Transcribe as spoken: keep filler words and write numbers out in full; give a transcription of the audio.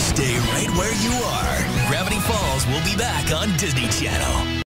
Stay right where you are. Gravity Falls will be back on Disney Channel.